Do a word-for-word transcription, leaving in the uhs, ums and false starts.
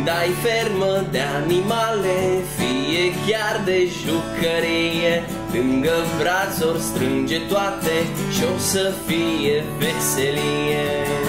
Când ai fermă de animale, fie chiar de jucărie, lângă braț ori strânge toate și o să fie veselie.